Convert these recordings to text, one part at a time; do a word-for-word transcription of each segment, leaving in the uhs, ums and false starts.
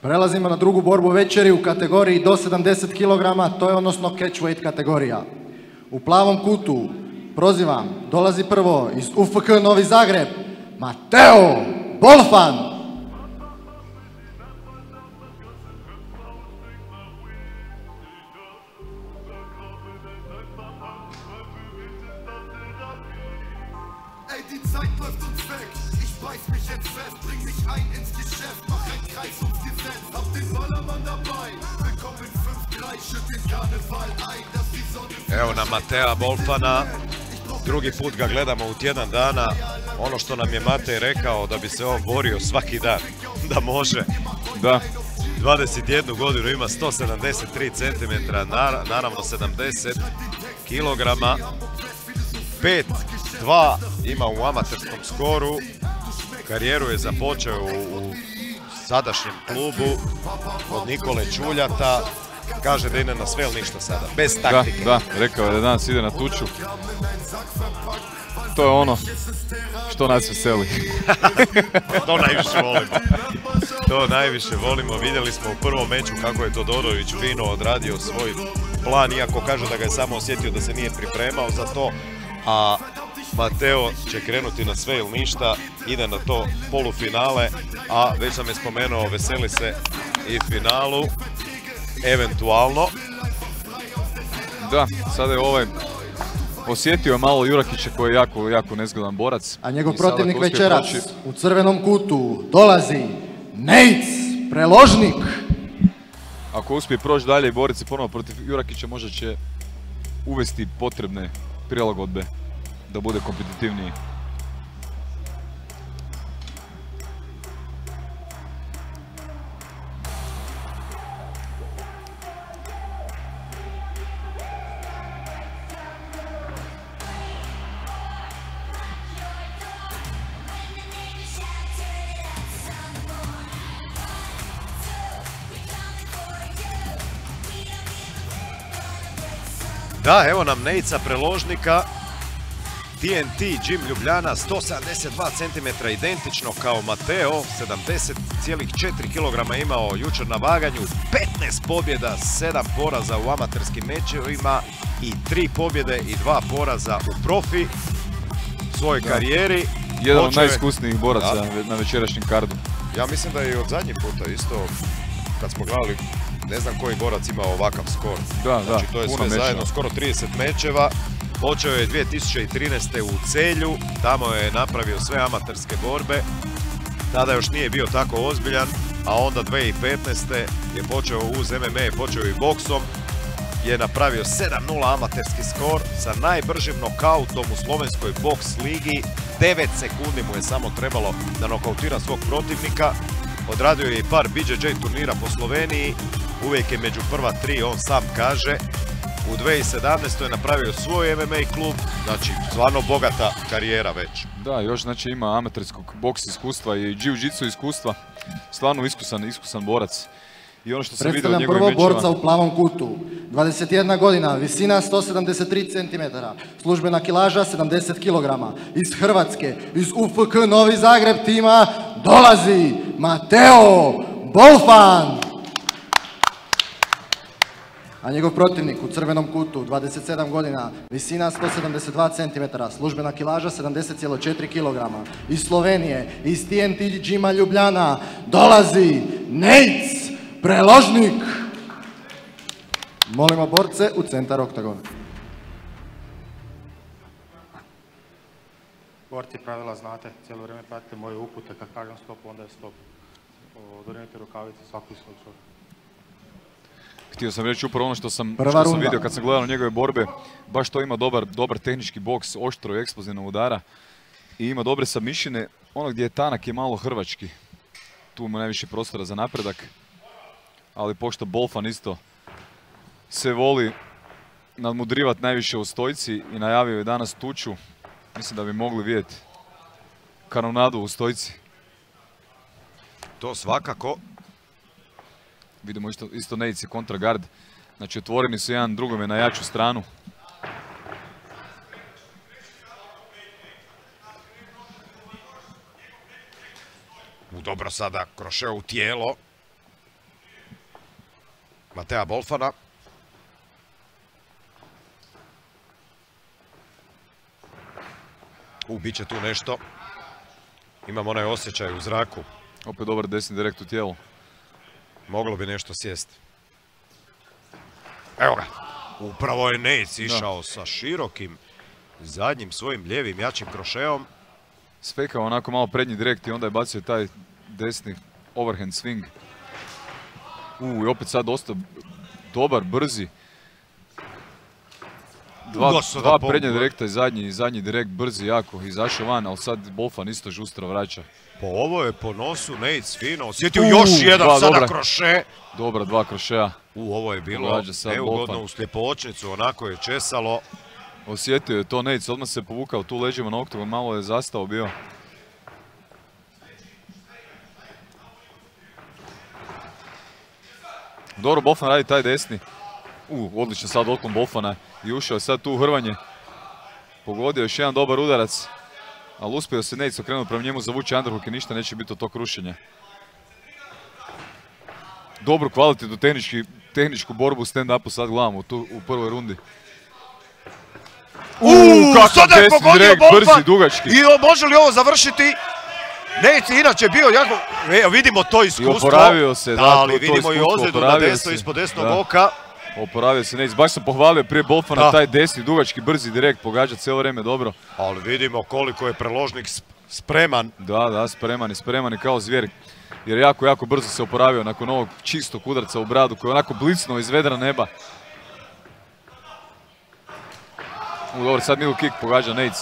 Prelazimo na drugu borbu večeri u kategoriji do sedamdeset kilograma, to je odnosno catch weight kategorija. U plavom kutu, prozivam, dolazi prvo iz U F K Novi Zagreb, Mateo Bolfan. Ey, die Zeit läuft uns weg. Ich beiß mich jetzt fest, bring mich ein ins Geschäft, mach ein Kreis ums Gesetz, hab den Ballermann dabei. Willkommen fünf drei, schütt den Karneval ein, dass die Sonne... Evo nam Matea Bolfana, drugi put ga gledamo u tjedan dana. Ono što nam je Matej rekao da bi se on borio svaki dan, da može. Da. dvadeset jednu godinu, ima sto sedamdeset tri centimetra, naravno sedamdeset kilograma. pet dva ima u amaterskom skoru. Karijeru je započeo u, u sadašnjem klubu od Nikole Čuljata. Kaže da ide na sve ili ništa sada, bez taktike. Da, da, rekao je da danas ide na tuču. To je ono što nas veseli. To najviše volimo. To najviše volimo. Vidjeli smo u prvom meču kako je Todorović fino odradio svoj plan, iako kaže da ga je samo osjetio da se nije pripremao za to. A Mateo će krenuti na sve ili ništa, ide na to polufinale, a već sam je spomenuo, veseli se i finalu, eventualno. Da, sada je ovaj osjetio malo Jurakića koji je jako, jako nezgodan borac. A njegov protivnik večeras u crvenom kutu dolazi Nejc Preložnik. Ako uspije proći dalje i boriti se ponovo protiv Jurakića, možda će uvesti potrebne prilagodbe da bude kompetitivniji. Da, evo nam Nejca Preložnika, T N T Gym Ljubljana, sto sedamdeset dva centimetra, identično kao Mateo, sedamdeset zarez četiri kilograma imao jučer na vaganju, petnaest pobjeda, sedam poraza u amaterskim mečevima i tri pobjede i dva poraza u profi svojoj da. karijeri. Jedan od najiskusnijih boraca da. na večerašnjem kardu. Ja mislim da je i od zadnji puta isto, kad smo gledali, ne znam koji borac imao ovakav skor. Da, znači, da, to je sve mečeva. zajedno, skoro trideset mečeva. Počeo je dvije tisuće trinaeste u Celju, tamo je napravio sve amaterske borbe. Tada još nije bio tako ozbiljan, a onda dvije tisuće petnaeste je počeo uz M M A, počeo i boksom. Je napravio sedam nula amaterski skor sa najbržim nokautom u slovenskoj boks ligi. devet sekundi mu je samo trebalo da nokautira svog protivnika. Odradio je i par B J J turnira po Sloveniji, uvijek je među prva tri, on sam kaže. U dvije tisuće sedamnaestoj je napravio svoj M M A klub, znači stvarno bogata karijera već. Da, još znači ima amaterskog boks iskustva i jiu-jitsu iskustva, stvarno iskusan, iskusan borac. I ono što sam vidio od njegovih mečeva... Predstavljam prvog borca u plavom kutu, dvadeset jedna godina, visina sto sedamdeset tri centimetra, službena kilaža sedamdeset kilograma, iz Hrvatske, iz U F K Novi Zagreb tima dolazi Mateo Bolfan. A njegov protivnik u crvenom kutu, dvadeset sedam godina, visina sto sedamdeset dva centimetra, službena kilaža sedamdeset zarez četiri kilograma, iz Slovenije, iz T N T Gyma Ljubljana dolazi Nejc Preložnik. Molimo borce u centar oktagona. Borci, pravila znate, cijelo vrijeme pratite moje upute, kad kažem stop, onda je stop. Dorinite rukavice, svaku svoj čovjek. Htio sam reći upravo ono što sam, što sam vidio kad sam gledao njegove borbe. Baš to ima dobar, dobar tehnički boks, oštro i eksplozivno udara. I ima dobre submissione. Ono gdje je tanak je malo hrvački. Tu ima najviše prostora za napredak. Ali pošto Bolfan isto se voli nadmudrivat najviše u stojci i najavio je danas tuču, mislim da bi mogli vidjeti kanonadu u stojci. To svakako. Vidimo isto, isto Nejc i kontragard. Znači otvoreni su jedan drugome na jaču stranu. Dobro sada krošeo u tijelo. Matea Bolfana. U, bit će tu nešto. Imam onaj osjećaj u zraku. Opet dobar desni direkt u tijelu. Moglo bi nešto sjesti. Evo ga. Upravo je Nate išao sa širokim zadnjim svojim lijevim jačim krošeom. Sfekao onako malo prednji direkt i onda je bacio taj desni overhand swing. U, i opet sad dosta dobar, brzi. Dva, dva prednje direkta i zadnji, zadnji direkt brzi jako, izašao van, ali sad Bolfan isto žustro vraća. Po ovo je po nosu Nate fino, osjetio još jedan dva, sada dobra. kroše. Dobra, dva krošeja. U, ovo je bilo neugodno u sljepočnicu, onako je česalo. Osjetio je to Nate, odmah se povukao tu leđima na oktogon, malo je zastao bio. Dobro, Bolfan radi taj desni. U, odlično sad otklon Bolfana i ušao je sad tu u hrvanje. Pogodio još jedan dobar udarac, ali uspio se Nate okrenuti prema njemu, zavući underhook i ništa neće biti od tog rušenja. Dobru kvalitetnu tehnički, tehničku borbu u stand-upu sad gledamo tu u prvoj rundi. Uuu, sada je pogodio direkt, Bolfan! brzi, dugački. I može li ovo završiti? Nate inače bio jako... Evo vidimo to iskustvo. I oporavio se, da, da ali to, to vidimo i ozljedu na desno ispod desnog da. oka. Oporavio se Nate, baš sam pohvalio prije Bolfana da. taj desni, dugački, brzi direkt, pogađa cijelo vrijeme dobro. Ali vidimo koliko je preložnik spreman. Da, da, spreman i spreman i kao zvijer. Jer jako, jako brzo se oporavio nakon ovog čistog udarca u bradu koji je onako blicnuo iz vedra neba. U, dobro, sad middle kick pogađa Nate.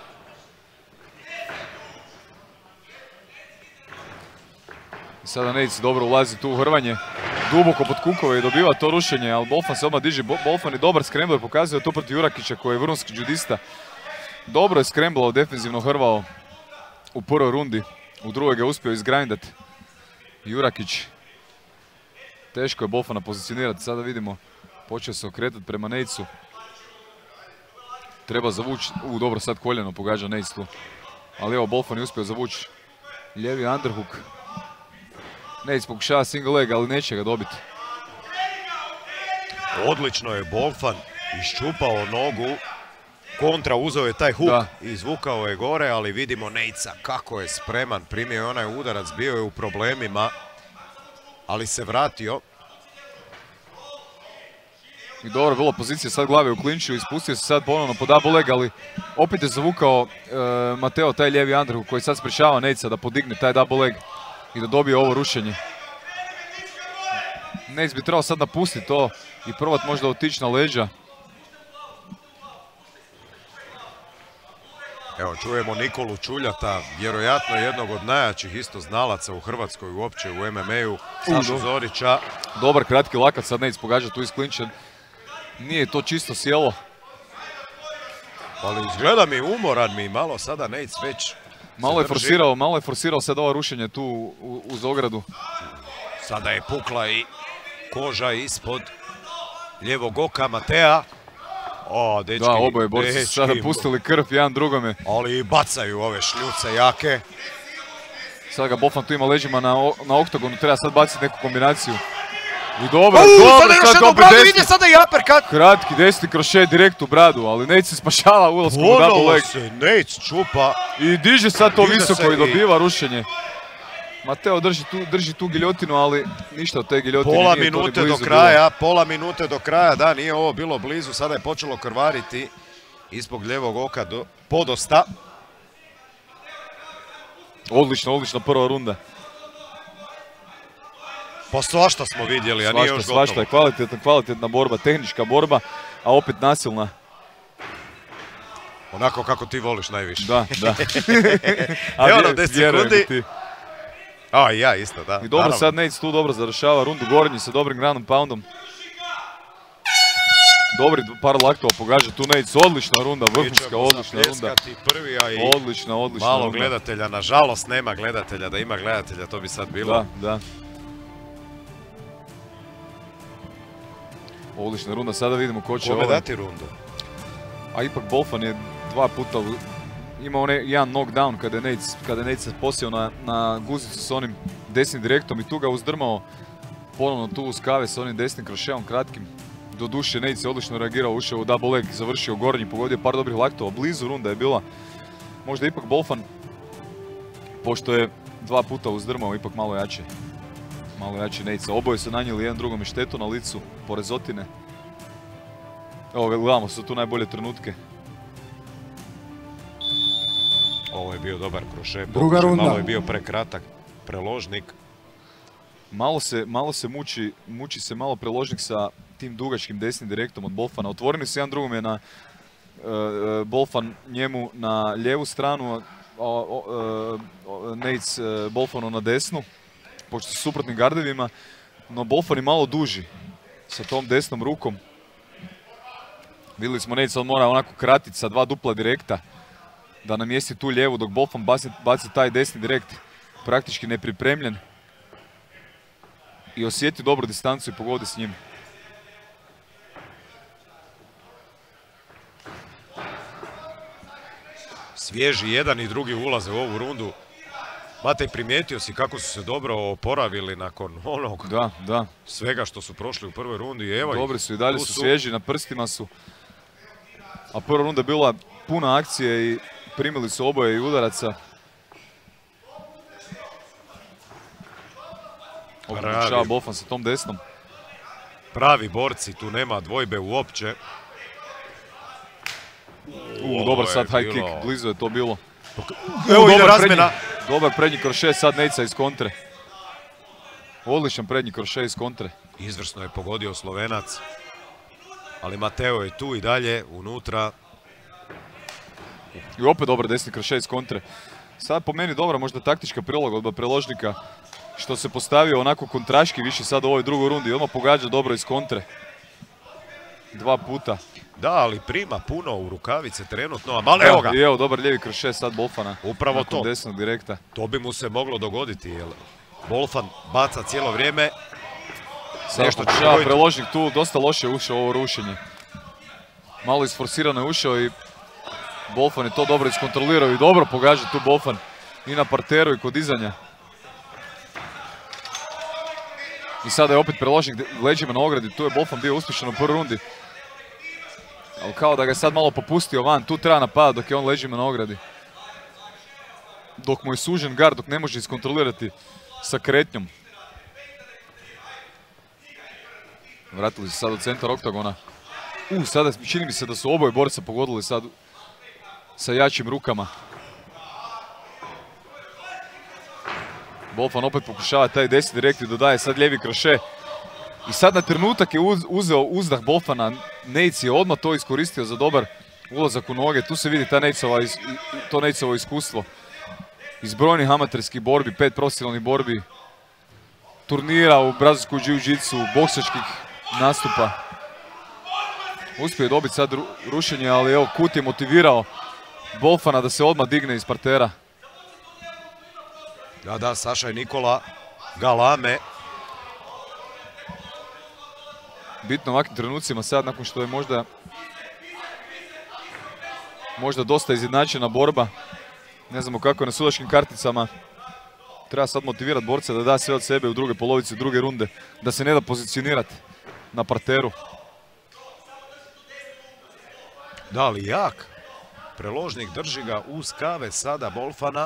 I sada Nate dobro ulazi tu u hrvanje. Duboko pod kukove i dobiva to rušenje, ali Bolfan se odmah diže. Bolfan je dobar scrambler, pokazuje to protiv Jurakića koji je vrhunski judista. Dobro je scramblao, defensivno hrvao u prvoj rundi. U drugoj ga uspio izgrindati Jurakić. Teško je Bolfana pozicionirati, sada vidimo. Počeo se okretati prema Natesu. Treba zavući, u dobro sad koljeno pogađa Nate tu. Ali evo Bolfan je uspio zavući lijevi underhook. Nate pokušava single leg, ali neće ga dobiti. Odlično je Bolfan iščupao nogu. Kontra uzeo je taj hook da. I izvukao je gore, ali vidimo Natesa kako je spreman. Primio je onaj udarac, bio je u problemima, ali se vratio. I dobro, bilo pozicija sad glave u klinču, ispustio se sad ponovno po double leg, ali opet je zavukao e, Mateo taj lijevi underhook koji sad sprečava Natesa da podigne taj double leg i da dobije ovo rušenje. Nate bi trebao sad napustiti to i probat možda otići na leđa. Evo, čujemo Nikolu Čuljata, vjerojatno jednog od najjačih isto znalaca u Hrvatskoj uopće u M M A-u, Sašu Zorića. Dobar kratki lakat, sad Nate pogađa tu iz klinča. Nije to čisto sjelo. Ali izgleda mi umoran mi malo sada Nate već. Malo je forsirao, malo je forsirao sad ovo rušenje tu uz ogradu. Sada je pukla i koža ispod lijevog oka Matea. O, dečki, da, oboje borci su sada pustili krv jedan drugome. Ali i bacaju ove šljuce jake. Sada ga Bolfan tu ima leđima na, na oktagonu, treba sad baciti neku kombinaciju. I dobro, Uuu, dobro, sada još jedno bradu, ide sada i uppercut. Kratki desni krošet direkt u bradu, ali Nate se spašava ulaskom u double leg. se Nate čupa. I diže sad to diže visoko i i dobiva rušenje. Mateo drži tu, drži tu giljotinu, ali ništa od te giljotine pola nije to ni minute blizu do kraja, bilo. pola minute do kraja, da, nije ovo bilo blizu, sada je počelo krvariti ispod lijevog oka do, podosta. Odlično, odlična prva runda. Pa svašta smo vidjeli, a svašta, nije još gotovo. Svašta je kvalitetna, kvalitetna borba, tehnička borba, a opet nasilna. Onako kako ti voliš najviše. Da, da. Evo nam deset sekundi. A, ja isto, da. I dobro, naravno. sad Nate tu dobro završava rundu gornji sa dobrim ground poundom. Dobri par laktova pogađa tu Nate, odlična runda, vrhunska, odlična runda. Prvi, a i odlična, odlična malo runda. gledatelja, nažalost nema gledatelja, da ima gledatelja to bi sad bilo. Da, da. Odlična runda, sada vidimo ko će Kome ovaj. dati rundu? A ipak Bolfan je dva puta imao ne, jedan knockdown kada je Nate, kada je Nate se posjeo na, na guzicu s onim desnim direktom i tu ga uzdrmao. Ponovno tu uz kave sa onim desnim krošeom kratkim. Do duše Nate se odlično reagirao, ušao u double leg, završio gornji, pogodio par dobrih laktova. Blizu runda je bila. Možda ipak Bolfan, pošto je dva puta uzdrmao, ipak malo jače. Malo jače Nate. Oboje su nanijeli jedan drugom i štetu na licu, porezotine. Evo gledamo se tu najbolje trenutke. Ovo je bio dobar kroše. Druga runda. Malo je bio prekratak. Preložnik. Malo se, malo se muči, muči se malo preložnik sa tim dugačkim desnim direktom od Bolfana. Otvorili su jedan drugom je na uh, Bolfan njemu na lijevu stranu, a uh, uh, Nate uh, Bolfanu na desnu, pošto su suprotnim gardevima, no Bolfan je malo duži sa tom desnom rukom. Vidjeli smo Nate sad mora onako kratiti sa dva dupla direkta da namjesti tu lijevu dok Bolfan baci, baci taj desni direkt praktički nepripremljen i osjeti dobru distancu i pogodi s njim. Svježi jedan i drugi ulaze u ovu rundu. Matej, primijetio si kako su se dobro oporavili nakon onog Da, da. svega što su prošli u prvoj rundi. Evo Dobri ih, su i dalje tu su svježi, na prstima su. A prva runda je bila puna akcije i primili su oboje i udaraca. Pokušava Bolfan sa tom desnom. Pravi borci, tu nema dvojbe uopće. U, dobar sad high kick, blizu je to bilo. Evo ide razmjena. Dobar prednji kroše sad Nejca iz kontre. Odličan prednji kroše iz kontre. Izvrsno je pogodio Slovenac. Ali Mateo je tu i dalje, unutra. I opet dobar desni kroše iz kontre. Sad po meni dobra možda taktička prilagodba preložnika. Što se postavio onako kontraški više sad u ovoj drugoj rundi. I odmah pogađa dobro iz kontre. Dva puta. Da, ali prima puno u rukavice trenutno, a malo evo ga. I evo, dobar lijevi kroše sad Bolfana. Upravo nakon to. desnog direkta. To bi mu se moglo dogoditi, jer Bolfan baca cijelo vrijeme. Sad nešto pokušava preložnik tu, dosta loše ušao ovo rušenje. Malo isforsirano je ušao i Bolfan je to dobro iskontrolirao i dobro pogađa tu Bolfan i na parteru i kod dizanja. I sada je opet preložnik leđima na ogradi, tu je Bolfan bio uspješan u prvoj rundi. Ali kao da ga je sad malo popustio van, tu treba napadati dok je on leđima na ogradi. Dok mu je sužen gard, dok ne može iskontrolirati sa kretnjom. Vratili se sad u centar oktagona. U, sada čini mi se da su oboje borca pogodili sad sa jačim rukama. Bolfan opet pokušava taj desni direkt i dodaje sad lijevi kroše. I sad na trenutak je uzeo uzdah Bolfana. Nejc je odmah to iskoristio za dobar ulazak u noge. Tu se vidi ta Nejcova, to Nejcovo iskustvo. Iz brojnih amaterskih borbi, pet profesionalnih borbi, turnira u brazilsku jiu-jitsu, boksačkih nastupa. Uspio je dobiti sad rušenje, ali evo Kut je motivirao Bolfana da se odmah digne iz partera. Da, da, Saša i Nikola galame. Bitno u ovakvim trenucima sad, nakon što je možda možda dosta izjednačena borba. Ne znamo kako je na sudačkim karticama. Treba sad motivirati borca da da sve od sebe u druge polovici druge runde. Da se ne da pozicionirati na parteru. Da, ali jak. Preložnik drži ga uz kave sada Bolfana.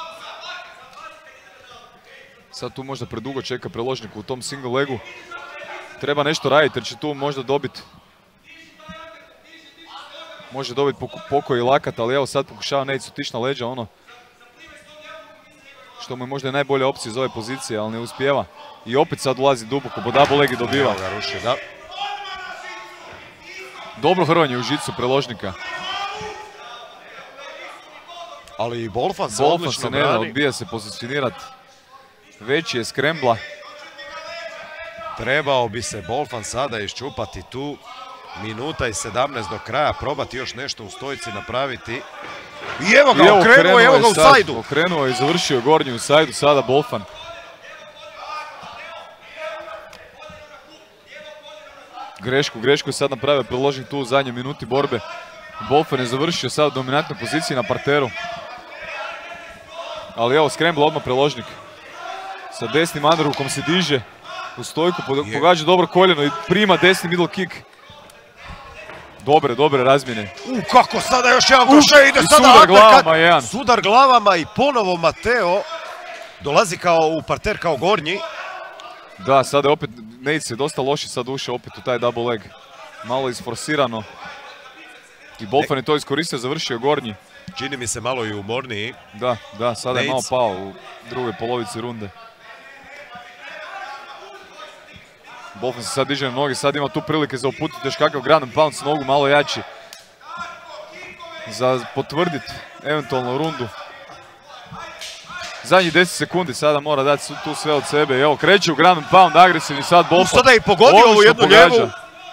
Sad tu možda predugo čeka preložnik u tom single legu. Treba nešto raditi jer će tu možda dobiti može dobiti pokoj i lakat, ali evo sad pokušava Nejc otići na leđa, ono što mu je možda najbolja opcija iz ove pozicije, ali ne uspijeva. I opet sad ulazi duboko, po double leg i dobiva. Ga ruši, da. Dobro hrvanje u žicu preložnika. Ali i Bolfan se Bolfan odlično se ne da, brani. odbija se pozicionirati. Veći je skrembla. Trebao bi se Bolfan sada iščupati tu. Minuta i sedamnaest do kraja, probati još nešto u stojci napraviti. I evo ga, okrenuo, evo ga u sajdu. Okrenuo je i završio gornji u sajdu, sada Bolfan. Grešku, grešku je sad napravio preložnik tu u zadnjoj minuti borbe. Bolfan je završio sad u dominantnoj poziciji na parteru. Ali evo, skrembla odmah preložnik. Sa desnim underhookom se diže. U stojku, pogađa dobro koljeno i prima desni middle kick. Dobre, dobre razmjene. U, kako sada još jedan kroše, ide sada sudar glavama jedan. Sudar glavama i ponovo Mateo dolazi kao u parter, kao gornji. Da, sada je opet, Nate se dosta loši sad ušao opet u taj double leg. Malo isforsirano. I Bolfan je to iskoristio, završio gornji. Čini mi se malo i umorniji. Da, da, sada je malo pao u drugoj polovici runde. Bolfan se sad diže na noge, sad ima tu prilike za uputiti još kakav ground and pound s nogu malo jači. Za potvrditi eventualno rundu. Zadnjih deset sekundi sada mora dati tu sve od sebe. Evo, kreće u ground and pound, agresivni sad Bolfan. Sada je i pogodio ovu jednu ljevu.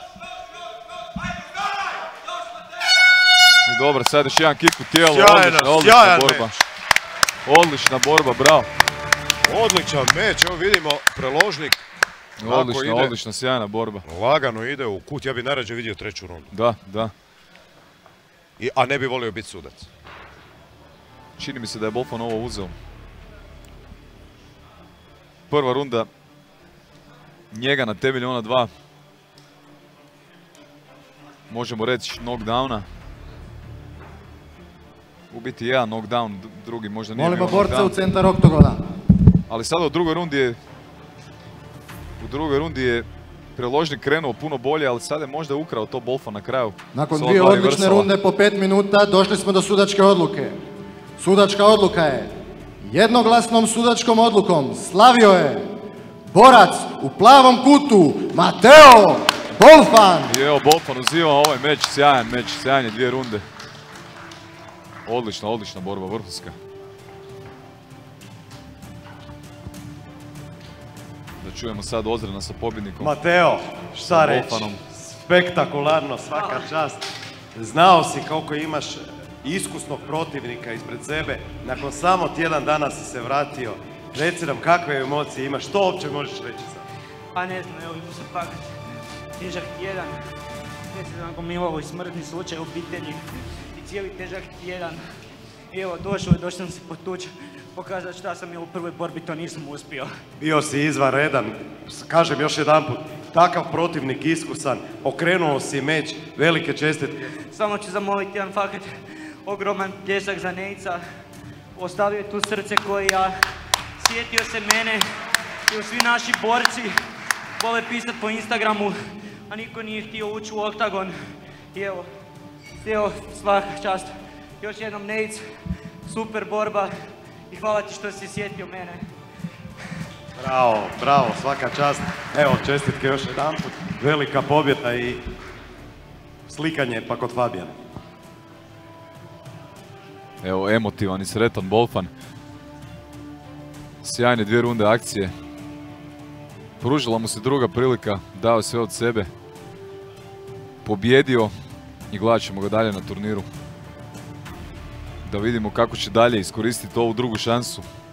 I dobro, sad još jedan kick u tijelo. Sjajna, odlična, sjajan borba. meč. Odlična borba, bravo. Odličan meč, evo vidimo preložnik. Odlična, odlična, sjajna borba. Lagano ide u kut, ja bi najrađe vidio treću rundu. Da, da. I, a ne bi volio biti sudac. Čini mi se da je Bolfan ovo uzeo. Prva runda njega na temelju ona dva. Možemo reći knockdowna. U biti jedan knockdown, drugi možda nije bio knockdown. Molimo borca u centar oktogona. Ali sada u drugoj rundi je u drugoj rundi je preložnik krenuo puno bolje, ali sada je možda ukrao to Bolfan na kraju. Nakon dvije odlične runde po pet minuta došli smo do sudačke odluke. Sudačka odluka je jednoglasnom sudačkom odlukom slavio je borac u plavom kutu Mateo Bolfan. I evo Bolfan uzima ovaj meč, sjajan meč, sjajanje dvije runde. Odlična, odlična borba, vrhunska. Da čujemo sad Ozrena sa pobjednikom. Mateo, šta reći, spektakularno, svaka čast. Znao si koliko imaš iskusnog protivnika ispred sebe, nakon samo tjedan dana si se vratio. Reci nam kakve emocije imaš, što uopće možeš reći sad? Pa ne znam, evo imao sam fakat težak tjedan, ne znam gomilao i smrtni slučaj u obitelji i cijeli težak tjedan. I evo došao je, došao sam se potući, pokazati šta sam je u prvoj borbi, to nisam uspio. Bio si izvanredan, kažem još jedanput, takav protivnik iskusan, okrenuo si meč, velike čestitke. Samo ću zamoliti jedan fakat ogroman pljesak za Nejca, ostavio je tu srce koje ja, sjetio se mene i svi naši borci vole pisat po Instagramu, a niko nije htio ući u oktagon. I evo, evo svaka čast. Još jednom Nejc, super borba i hvala ti što si sjetio mene. Bravo, bravo, svaka čast. Evo, čestitke još jedanput, velika pobjeda i slikanje pa kod Fabijana. Evo, emotivan i sretan Bolfan. Sjajne dvije runde akcije. Pružila mu se druga prilika, dao sve od sebe. Pobjedio i gledat ćemo ga dalje na turniru. Da vidimo kako će dalje iskoristiti ovu drugu šansu.